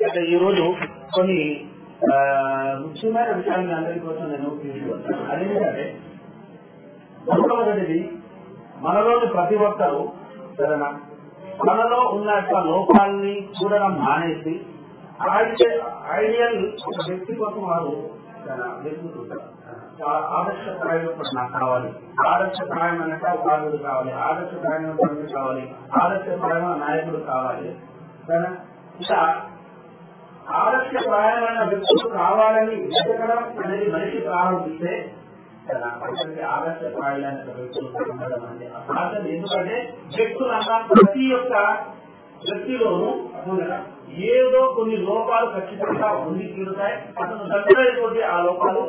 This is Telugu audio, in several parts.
అయితే ఈ రోజు కొన్ని ముఖ్యమైన విషయాన్ని అందరి కోసం నేను తీసుకువస్తాను. అదేంటంటే మొట్టమొదటిది, మనలోని ప్రతి ఒక్కరూ సరేనా మనలో ఉన్న లోపాలని చూడడం మానేసి ఐడియల్ ఒక వ్యక్తి కోసం వారు వెతుకుతుంటారు. చాలా ఆదర్శప్రాయం నాకు కావాలి, ఆదర్శప్రాయమైన ఉపాధ్యుడు కావాలి, ఆదర్శప్రాయమైన తండ్రి కావాలి, ఆదర్శప్రాయమైన నాయకుడు కావాలి. సరేనా ఇలా ఆదర్శప్రాయమైన వ్యక్తులు కావాలని వెతకడం అనేది మనిషి ప్రారంభిస్తే ఆదర్శప్రాయాలైన వ్యక్తులు ఉండడం అంటే అసాధ్యం. ఎందుకంటే వ్యక్తులన్నా ప్రతి ఒక్క వ్యక్తిలోనూ ఏదో కొన్ని లోపాలు ఖచ్చితంగా ఉండి తీరుతాయి. అతను దగ్గరైపోతే ఆ లోపాలు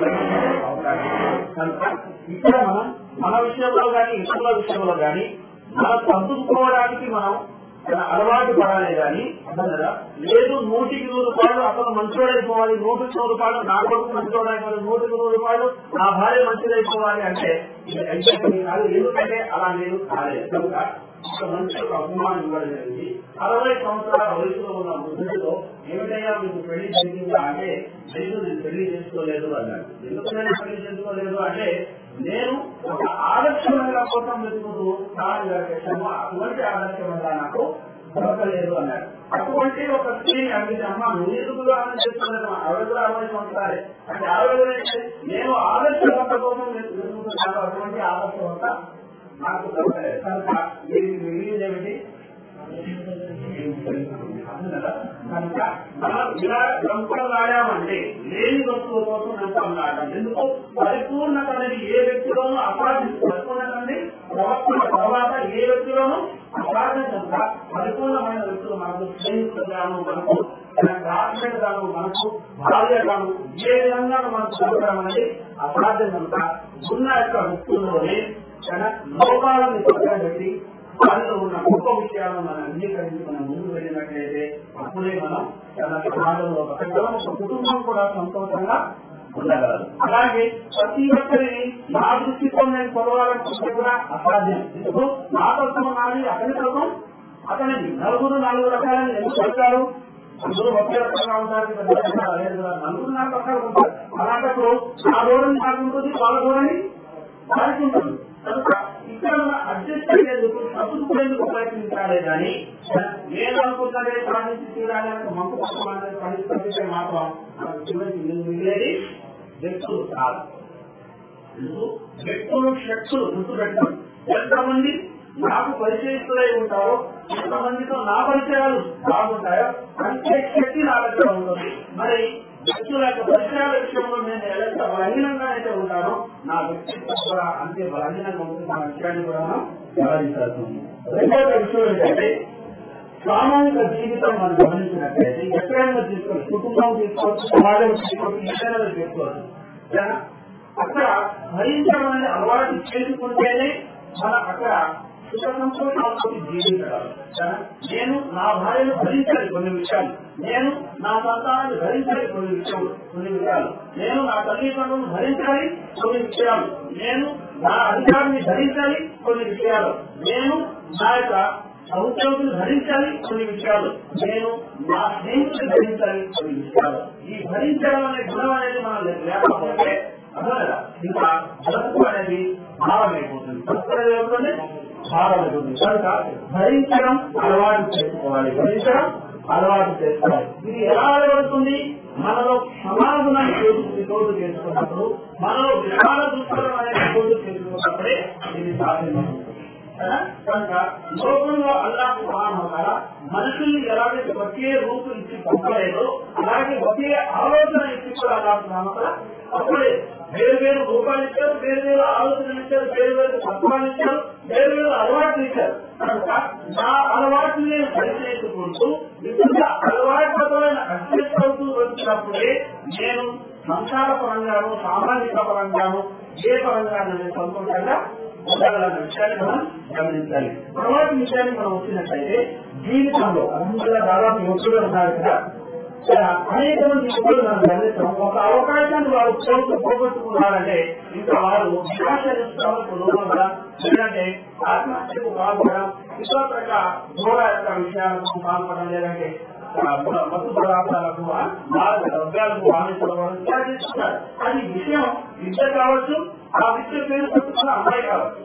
కనుక ఇక్కడ మనం మన విషయంలో కానీ ఇతరుల విషయంలో కానీ మనం సర్దుకోవడానికి మనం అలవాటు పడాలి. కానీ లేదు 100% అతను మంచోడైపోవాలి, 100% నా కొడుకు మంచోడైపోవాలి, 100% నా భార్య మంచిదైపోవాలి అంటే ఇది అయితే కాదు. ఎందుకంటే అలా నేను కాలేదు. కనుక ఒక మంచి ఒక అభిమానం ఇవ్వడం జరిగింది. 60 సంవత్సరాల వయసులో ఉన్న వృద్ధుడితో ఏమిటయ్యా మీకు పెళ్లి జరిగిందా అంటే లేదు నేను పెళ్లి చేసుకోలేదు అన్నాడు. ఎందుకు నేను పెళ్లి చేసుకోలేదు అంటే నేను ఒక ఆదర్శమైన కోసం వెతుకుతూ అటువంటి ఆదర్శమైన నాకు దొరకలేదు అన్నాడు. అటువంటి ఒక స్త్రీని అడిగితే అమ్మ నువ్వు ఎందుకుగా చేసుకోలేదు, 60 సంవత్సరాలే అంటే 60 నేను ఆదర్శవంత కోసం వెతుకుతున్నాను, అటువంటి ఆదర్శవంత నాకు దొరకలేదు. కనుక మిగిలిందేమిటి కనుక మనం ఇలా దంపలాడామంటే లేని వస్తువుల కోసం దంపలాడడం. ఎందుకు పరిపూర్ణత అనేది ఏ వ్యక్తిలోనూ అసాధించు, పరిపూర్ణత అనేది ప్రవర్తన తర్వాత ఏ వ్యక్తిలోనూ అసాధించక పరిపూర్ణమైన వ్యక్తులు మనకు స్నేహితులుగాను, మనకు క్లాస్మేట్ గాను, మనకు భార్య గాను ఏ విధంగా మనకు దొరకడం అనేది అసాధ్యం. కనుక ఉన్న యొక్క వ్యక్తుల్లోనే లోపాలను పక్కన పెట్టి వారిలో ఉన్న గొప్ప విషయాలను మనం అంగీకరించి మనం ముందుకు వెళ్ళినట్లయితే అప్పుడే మనం చాలా సమాజంలో బతకడం, ఒక కుటుంబం కూడా సంతోషంగా ఉండగలదు. అలాగే ప్రతి ఒక్కరిని నా దృష్టితో నేను కొలవాలనుకుంటే కూడా అసాధ్యం. ఇప్పుడు నా కోసం నాది, అతని కోసం అతనిది. నలుగురు 4 రకాలని ఎందుకు చెప్తారు? అందరూ ఒకే రకంగా ఉంటారు, నలుగురు 4 రకాలు ఉంటారు. అలాంటప్పుడు నా ధోరణి నాకు ఉంటుంది, వాళ్ళ ధోరణి వారికి ఉంటుంది. కనుక ఇక్కడ అడ్జస్ట్ అయ్యేందుకు సర్దుకునేందుకు ప్రయత్నించాలే కానీ నేను అనుకుంటే సాధించి తీరాలని మంకు పరిస్థితి మాత్రం చివరికి మిగిలేది వ్యక్తులు కాదు. వ్యక్తులు శక్తులు గుర్తుపెట్టాలి. ఎంతమంది నాకు పరిచయిస్తులై ఉంటారో, ఎంతమందితో నా పరిచయాలు బాగుంటాయో అంతే శక్తి నా దగ్గర ఉంటుంది. మరి వ్యక్తుల యొక్క పరిచయాల విషయంలో నేను ఎంత బలహీనంగా అయితే ఉంటానో నా వ్యక్తిత్వం కూడా అంతే బలహీనంగా ఉంటుంది. నా విషయాన్ని కూడా మనం గమనించాల్సి ఉంది. రెండవ విషయం ఏంటంటే సామాజిక జీవితం మనం గమనించినట్లయితే ఎక్కడైనా తీసుకోవచ్చు, కుటుంబం తీసుకోవచ్చు, సమాజం తీసుకోవచ్చు, ఏదైనా తీసుకోవచ్చు. అక్కడ భరించడం అనేది అలవాటు చేసుకుంటేనే మన అక్కడ సుఖ సంతోషాలతో జీవించగలరు. నేను నా భార్యను భరించాలి కొన్ని విషయాలు, నేను నా సంతానాన్ని భరించాలి కొన్ని విషయాలు, నేను నా తల్లిదండ్రులను భరించాలి కొన్ని విషయాలు, నేను నా అధికారాన్ని భరించాలి కొన్ని విషయాలు, నేను నా యొక్క సౌద్యోగులు భరించాలి కొన్ని విషయాలు, నేను నా స్నేహితులు భరించాలి కొన్ని విషయాలు. ఈ భరించడం అనే గుణం అనేది మనం లేకపోతే అర్థమేదా ఇంకా బ్రతుకు అనేది భారమైపోతుంది. భారమైపోతుంది. కనుక భరించడం అలవాటు చేసుకోవాలి, ఇది ఎలా అలవడుతుంది? మనలో సమాధానాన్ని చోటు చేసుకున్నప్పుడు, మనలో విశాల దృష్టిలో అనేది చోటు చేసుకున్నప్పుడే ఇది సాధ్యమవుతుంది. కనుక లోకంలో అల్లాహ్ సుబ్హానహు వ తఆలా మనుషుల్ని ఎలాగైతే ఒకే రూపు ఇచ్చి పంపలేదో అలాగే ఒకే ఆలోచన ఇచ్చి కూడా అల్లాహ్ సుబ్హానహు వ తఆలా అప్పుడే వేరు రూపాలు ఇచ్చారు, వేరు ఆలోచనలు ఇచ్చారు, వేరు తత్వాలు ఇచ్చారు, వేరు అలవాట్లు ఇచ్చారు. కనుక నా అలవాట్లు నేను పరిచయించుకుంటూ విధంగా అలవాట్లతో అడ్జస్ట్ అవుతూ వచ్చినప్పుడే నేను సంసార పరంగాను, సామాజిక పరంగాను, ఏ పరంగాను సంతోషంగా ఉండగలన్న విషయాన్ని మనం గమనించాలి. తర్వాత విషయాన్ని మనం వచ్చినట్లయితే జీవితంలో అందులో దాదాపు యువకులు ఉన్నారు కదా, అనేక మంది యువకులు మనం గమనిస్తాం. ఒక అవకాశాన్ని వారు పోగొట్టుకున్నారంటే ఇంకా వారు నిరాశకు లోపడడం, లేదంటే ఆత్మహత్యకు పాల్పడడం, ఇతర ఘోర యొక్క విషయాలకు పాల్పడడం, లేదంటే మత్తు పదార్థాలకు ద్రవ్యాలకు బాధిస్తున్నారు. అది విషయం విద్య కావచ్చు, ఆ విద్య పేరు పెట్టుకున్న అమ్మాయి కావచ్చు.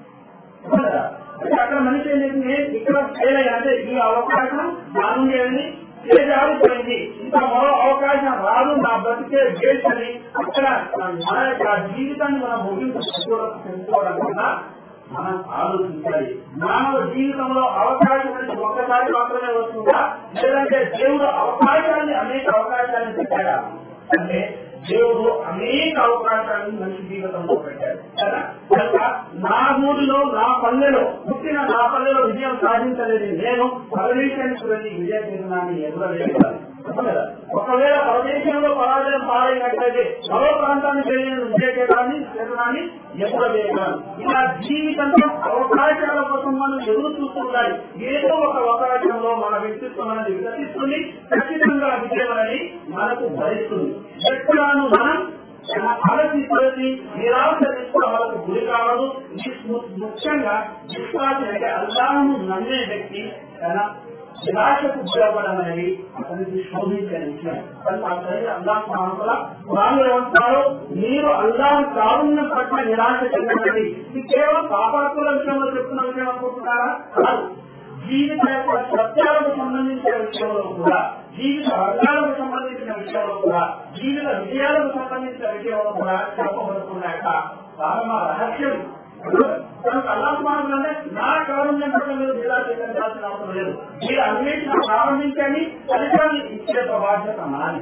అక్కడ మనిషి ఏంటంటే ఇక్కడ ఫెయిల్ అంటే ఈ అవకాశం నా నుండి ఏమైంది ఏది ఆగిపోయింది, ఇంకా మరో అవకాశం రాదు, నా బ్రతికే గేట్ అని అక్కడ మన యొక్క జీవితాన్ని మనం ముగింపు తెలుసుకోవడం కన్నా మనం ఆలోచించాలి. మానవ జీవితంలో అవకాశం అనేది ఒక్కసారి మాత్రమే వస్తుందా, లేదంటే దేవుడు అవకాశాన్ని అనేక అవకాశాన్ని పెట్టాడా అంటే దేవుడు అనేక అవకాశాలను మనిషి జీవితంలో పెట్టాడు కదా. కనుక నా ఊరిలో నా పల్లెలో పుట్టిన నా పల్లెలో విజయం సాధించలేదు, నేను పరదేశానికి వెళ్ళి విజయ తీర్మాన్ని ఎదురవేయాలి. ఒకవేళ పరదేశంలో పరాజయం పాలైనట్లయితే మరో ప్రాంతానికి వెళ్ళి విజయ తీర్మాన్ని ఎదురవేయగలను. ఇలా జీవితంలో అవకాశాల కోసం మనం ఎదురు చూస్తుండాలి. ఏదో ఒక అవకాశంలో మన వ్యక్తిత్వం అనేది వికసిస్తుంది, ఖచ్చితంగా విజయం అనేది మనకు భరిస్తుంది. ఎక్కడాను మనం ఆలోచించి నిరాశ తీసుకోవాలకు గురి కావదు. ముఖ్యంగా విశ్వాసం అంటే అల్లాహ్ను నమ్మే వ్యక్తి తన నిరాశకు గురవ్వడం అనేది అతనికి శోభించే విషయం. అల్లాహ్ వాళ్ళు ఏమంటారు, మీరు అల్లాహ్ కారుణ్యం పట్ల నిరాశ చెందండి. ఇది కేవలం పాపాత్ముల విషయంలో చెప్తున్న విషయం అనుకుంటున్నారా? కాదు. జీవిత యొక్క సత్యాలకు సంబంధించిన విషయంలో కూడా, జీవిత వర్గాలకు సంబంధించిన విషయంలో కూడా, జీవిత విజయాలకు సంబంధించిన విషయంలో కూడా చెప్పబడుతున్న యొక్క పరమ రహస్యం. అల్లాహ్ నా కారుణ్యం పట్ల మీరు నిరాశ చెందాల్సిన అవసరం లేదు, మీరు అన్వేషణ ప్రారంభించండి, ఫలితాన్ని ఇచ్చే బాధ్యత నాది.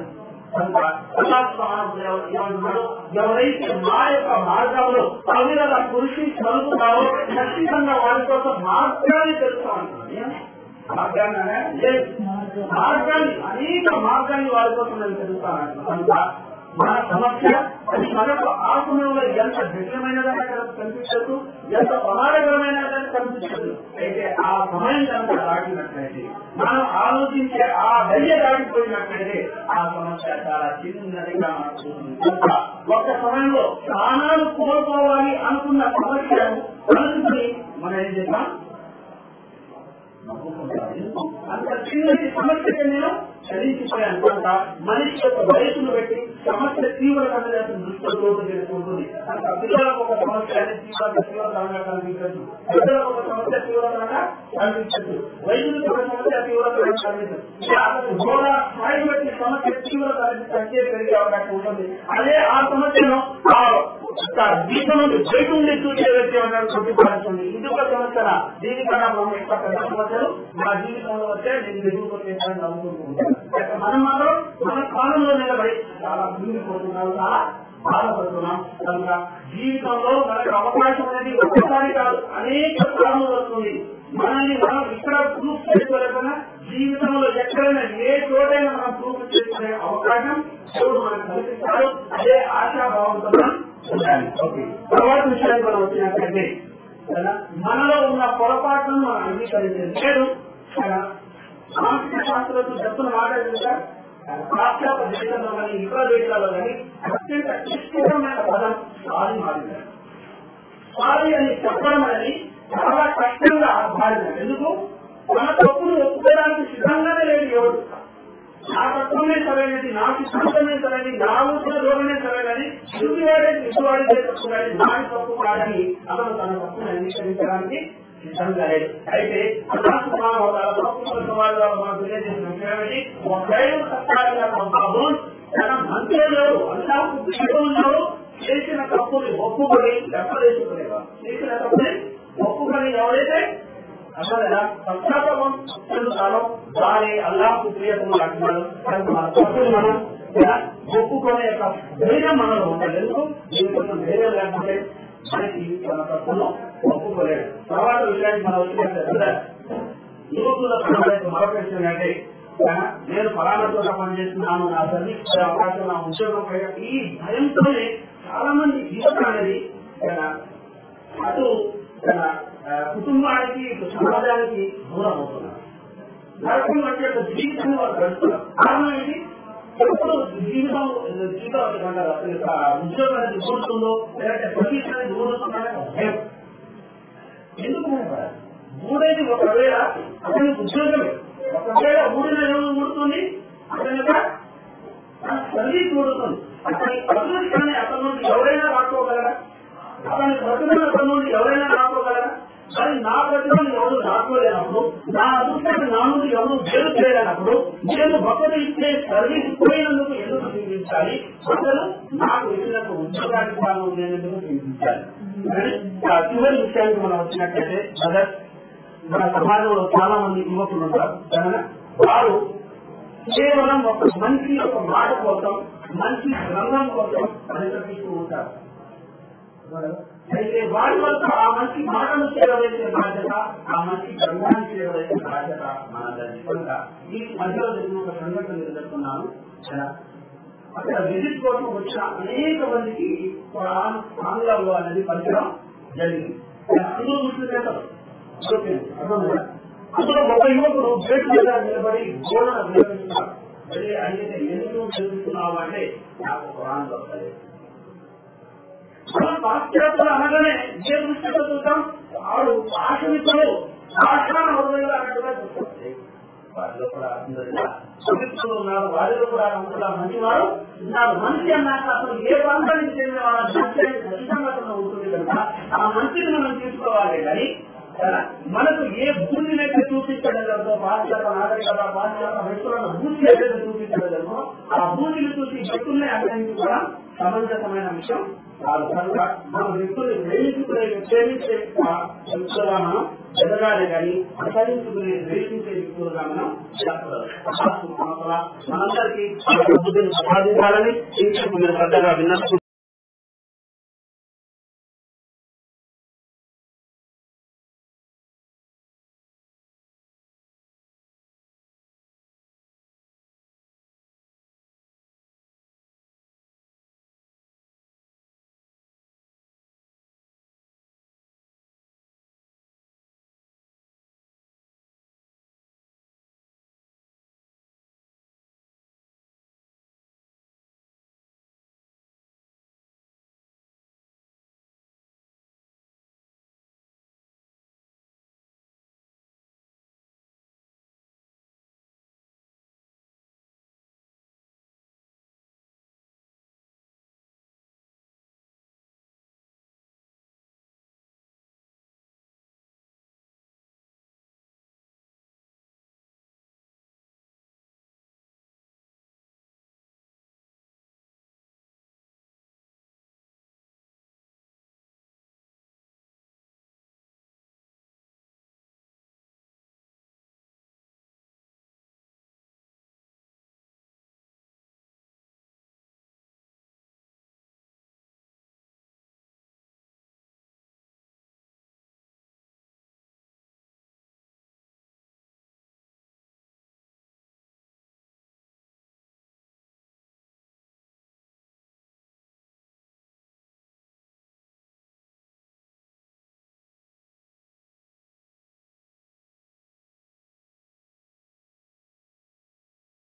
ఎవరైతే మా యొక్క మార్గంలో అవిరత కృషి చదువుతారో ఖచ్చితంగా వారి కోసం మార్గాన్ని తెలుస్తామండి. మార్గాన్ని అనేక మార్గాన్ని వారి కోసం నేను తెలుస్తాను. కనుక మన సమస్య అది మనకు ఆ సమయంలో ఎంత జటిలమైనదని కనిపించదు, ఎంత ప్రమాదకరమైనదని కనిపించదు. అయితే ఆ సమయం కనుక దాటినట్లయితే, మనం ఆలోచించే ఆ దయ్య దాటిపోయినట్లయితే ఆ సమస్య చాలా చిన్నదిగా మనకు ఒక సమయంలో ప్రాణాలు కోల్పోవాలి అనుకున్న సమస్యను కలుసుకుని మనం ఏం చేస్తాం, అంత చిన్నది సమస్యకి నేను చదివించిపోయాను. కనుక మనిషి యొక్క వయసును బట్టి సమస్య తీవ్రతగా దృష్టిలో చేసుకుంటుంది. అంత పిల్లలకు ఒక సమస్య తీవ్రతరంగా కనిపించదు, పెద్దలకు ఒక సమస్య తీవ్రతరంగా కనిపించదు, వయసులకు ఒక సమస్య తీవ్రతరంగా కనిపించదు. హోదా స్థాయి బట్టి సమస్య తీవ్రత సంఖ్య పెరిగే అవకాశం ఉంటుంది. అదే ఆ సమస్యను దీపం నుండి బయట ఉండి చూసే వ్యక్తి అన్నాడు కొట్టిపాడుతుంది. ఇది ఒక సమస్య. దీనికన్నా మనం ఎక్కువ పెద్ద సమస్యలు మా జీవితంలో వచ్చే నేను ఎదుర్కొంటానని నమ్ముకుంటూ ఉంటాను. మనం మాత్రం మన కాలంలో నిలబడి చాలా ముందుకుపోతున్నాం, చాలా బాధపడుతున్నాం. కనుక జీవితంలో మనకు అవకాశం అనేది ఒక్కసారి కాదు, అనేక కాలంలో వస్తుంది. మనల్ని మనం ఇక్కడ ప్రూఫ్ చేసుకోలేకుండా జీవితంలో ఎక్కడైనా ఏ చోటైనా మనం ప్రూఫ్ చేసుకునే అవకాశం దేవుడు మనకు కల్పిస్తాడు. అదే ఆశాభావంతో మనం ఉండాలి. ఓకే, తర్వాత విషయాన్ని మనం వచ్చినట్లయితే మనలో ఉన్న పొరపాట్లను మనం అంగీకరించేది లేదు. సాంస్కృతిక శాస్త్రజ్ఞులు చెప్తున్న మాట ఏంటంటే పాశ్చాత్య దేశంలో కానీ ఇతర దేశాల్లో కానీ అత్యంత క్లిష్టమైన పదం సారీ మారింది. సారీ అని చెప్పడం అనేది చాలా కష్టంగా మారింది. ఎందుకు? మన తప్పును ఒప్పుకోవడానికి సిద్ధంగానే లేదు ఎవరు. నా తత్వమే సరైనది, నా సిద్ధాంతమే సరైనది, నా ఊసిన రోగమే సరైనది, ఇటువాడే తప్పు కానీ నాటి తప్పు కాదని అతను తన తప్పును అంగీకరించడానికి సిద్ధంగా లేదు. అయితే మనం తెలియజేసిన విషయమేంటి, ఒక దైవ సత్యాలుగా తన మంత్రులు అల్లాహ్కు విషయంలో చేసిన తప్పుని ఒప్పుకొని లెక్కలేసుకునేవా, చేసిన తప్పుని ఒప్పుకొని ఎవరైతే అసలు పశ్చాత్తాపం చెందుతారో వారి అల్లాహ్కు ప్రియతములు అంటున్నాడు. మన తప్పులు మనం ఒప్పుకునే యొక్క ధైర్యం మనలో ఉండాలి. ఎందుకు? దీనికోసం ధైర్యం లేకపోతే మనకి మన తప్పును ఒప్పుకోలేదు. తర్వాత విషయానికి మనం వచ్చినట్టు యువకుల మరొక విషయం అంటే, నేను ఫలానా చోట పనిచేస్తున్నాను, నా సర్వీస్ అవకాశం, నా ఉద్యోగం, ఈ భయంతోనే చాలా మంది యువత అనేది అటు కుటుంబానికి సమాజానికి దూరం అవుతున్నారు. నరకం అంటే జీవితాన్ని వాళ్ళు గడుపుతున్నారు. కారణం ఏంటి? ఎప్పుడు జీవితం ఉద్యోగం అనేది దూరుతుందో, లేదంటే సర్వీస్ అనేది దూరుతుందనే భయం. ఎందుకు ఊడేది ఒకవేళ అతనికి ఉద్యోగమే, ఒకవేళ ఊడిన ఎరువు ఊడుతుంది అతనిగా సర్వీస్ ఊడుతుంది. అతని అదృష్టాన్ని అతని నుండి ఎవరైనా రాసుకోగలరా? అతని ప్రతిభను అతని నుండి ఎవరైనా రాసుకోగలరా? కానీ నా ప్రతిభను ఎవరు రాసుకోలేనప్పుడు, నా అదృష్టాన్ని నా నుండి ఎవరు వేరు చేయలేనప్పుడు నేను భక్తులు ఇచ్చే సర్వీస్ పోయినందుకు ఎందుకు చింతించాలి? అసలు నాకు ఇచ్చినంత ఉద్యోగానికి కాను నేను ఎందుకు చింతించాలి? చివరి విషయానికి మనం వచ్చినట్లయితే బ్రదర్, మన సమాజంలో చాలా మంది యువకులు ఉంటారు కదా, వారు కేవలం ఒక మంచి ఒక మాట కోసం, మంచి రంగం కోసం పరితపిస్తూ ఉంటారు. అయితే వారి వల్ల ఆ మంచి మాటను చేరవేసే బాధ్యత, ఆ మంచి రంగాన్ని చేరవేసే బాధ్యత మనది. కనుక ఈ మధ్యలో జరిగిన ఒక సంఘటన ఎదుర్కొన్నాను. అక్కడ విజిట్ కోసం వచ్చిన అనేక మందికి ఆంగ్లంలో అనేది పరిచయం జరిగింది. అందరూ ముస్లింలు అందులో ఒక యువకుడు గేట్ మీద నిలబడి గోడను నిర్వహిస్తున్నారు. అయితే ఎందుకు చదువుతున్నావు అంటే నాకు ఖురాన్ దొరకలేదు. మనం పాశ్చాత్యులు అనగానే ఏ దృష్టితో చూద్దాం, వాడు ఆశ్రమితులు ఆశ్రమ హృదయంలో అన్నట్టుగా చూస్తుంది. వారిలో కూడా పవిత్రులు ఉన్నారు, వారిలో కూడా అంతలా మంచివారు ఉన్నారు. మనిషి అన్నాక అసలు ఏ ప్రాంతానికి చెందిన వాళ్ళ మంచి ఖచ్చితంగా ఉంటుంది కనుక ఆ మంచిని మనం తీసుకోవాలి. కానీ మనకు ఏ భూమినైతే చూపించగలదో, పాశ్చాత్య నాగరికత పాశ్చాత్య వ్యక్తులను భూమి ఏదైతే చూపించగలమో ఆ భూమిని చూసి వ్యక్తుల్ని అగ్రహించుకోవడం సమంజసమైన విషయం కాదు. కనుక మనం వ్యక్తుల్ని ప్రేమించుకునే వ్యక్తులుగా మనం ఎదగాలి, కానీ అసహించుకునే ద్వేషించే వ్యక్తులుగా మనం చేస్తారు. మనందరికీ బుద్ధిని సంపాదించాలని శ్రద్ధగా విన్నప్పుడు